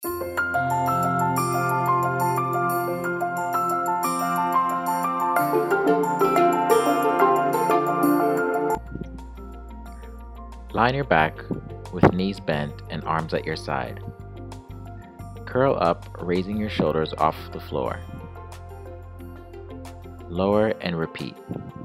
Lie on your back with knees bent and arms at your side. Curl up, raising your shoulders off the floor. Lower and repeat.